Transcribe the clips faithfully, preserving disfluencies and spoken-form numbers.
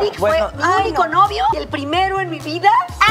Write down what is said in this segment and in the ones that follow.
Wick Bueno, fue mi ay, único no. novio y el primero en mi vida.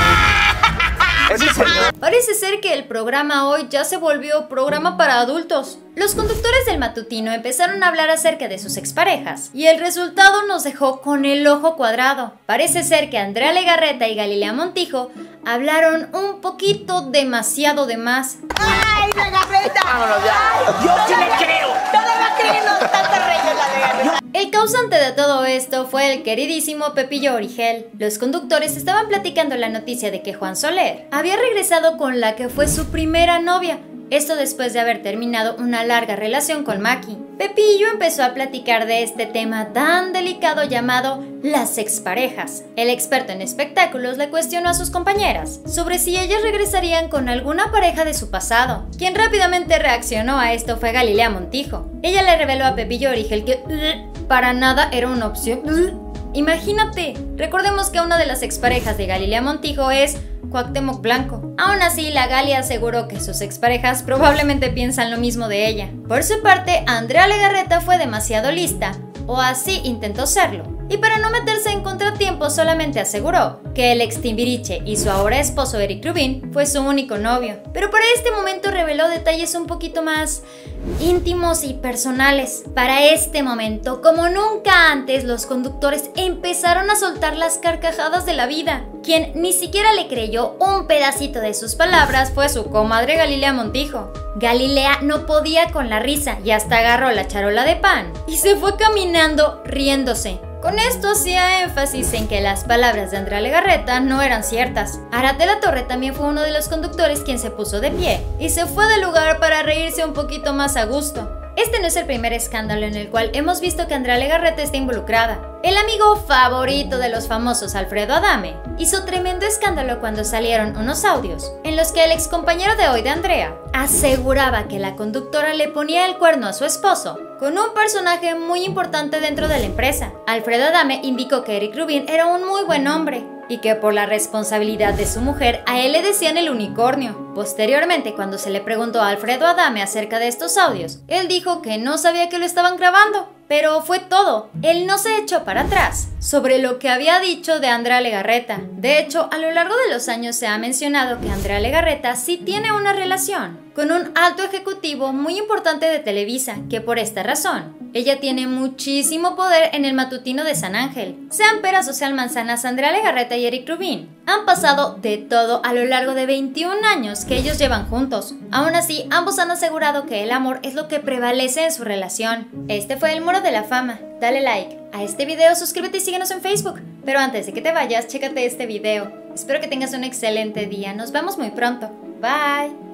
Ese señor. Parece ser que el programa hoy ya se volvió programa para adultos. Los conductores del matutino empezaron a hablar acerca de sus exparejas y el resultado nos dejó con el ojo cuadrado. Parece ser que Andrea Legarreta y Galilea Montijo hablaron un poquito demasiado de más. ¡Ay, Legarreta! Vámonos ya. Yo sí le creo. Todavía creen los tantos reyes la Legarreta. El causante de todo esto fue el queridísimo Pepillo Origel. Los conductores estaban platicando la noticia de que Juan Soler había regresado con la que fue su primera novia. Esto después de haber terminado una larga relación con Maki. Pepillo empezó a platicar de este tema tan delicado llamado las exparejas. El experto en espectáculos le cuestionó a sus compañeras sobre si ellas regresarían con alguna pareja de su pasado. Quien rápidamente reaccionó a esto fue Galilea Montijo. Ella le reveló a Pepillo Origel que uh, para nada era una opción. Uh, imagínate, recordemos que una de las exparejas de Galilea Montijo es Cuauhtémoc Blanco. Aún así, la Gali aseguró que sus exparejas probablemente piensan lo mismo de ella. Por su parte, Andrea Legarreta fue demasiado lista, o así intentó serlo, y para no meterse en contratiempo solamente aseguró que el ex Timbiriche y su ahora esposo Eric Rubin fue su único novio. Pero para este momento reveló detalles un poquito más íntimos y personales. Para este momento, como nunca antes, los conductores empezaron a soltar las carcajadas de la vida. Quien ni siquiera le creyó un pedacito de sus palabras fue su comadre Galilea Montijo. Galilea no podía con la risa y hasta agarró la charola de pan y se fue caminando riéndose. Con esto hacía énfasis en que las palabras de Andrea Legarreta no eran ciertas. Arad de la Torre también fue uno de los conductores quien se puso de pie y se fue del lugar para reírse un poquito más a gusto. Este no es el primer escándalo en el cual hemos visto que Andrea Legarreta está involucrada. El amigo favorito de los famosos, Alfredo Adame, hizo tremendo escándalo cuando salieron unos audios en los que el ex compañero de hoy de Andrea aseguraba que la conductora le ponía el cuerno a su esposo con un personaje muy importante dentro de la empresa. Alfredo Adame indicó que Eric Rubin era un muy buen hombre y que por la responsabilidad de su mujer a él le decían el unicornio. Posteriormente, cuando se le preguntó a Alfredo Adame acerca de estos audios, él dijo que no sabía que lo estaban grabando. Pero fue todo. Él no se echó para atrás sobre lo que había dicho de Andrea Legarreta. De hecho, a lo largo de los años se ha mencionado que Andrea Legarreta sí tiene una relación con un alto ejecutivo muy importante de Televisa, que por esta razón, ella tiene muchísimo poder en el matutino de San Ángel. Sean peras o sean manzanas, Andrea Legarreta y Eric Rubin han pasado de todo a lo largo de veintiún años que ellos llevan juntos. Aún así, ambos han asegurado que el amor es lo que prevalece en su relación. Este fue el Muro de la Fama. Dale like a este video, suscríbete y síguenos en Facebook. Pero antes de que te vayas, chécate este video. Espero que tengas un excelente día. Nos vemos muy pronto. Bye.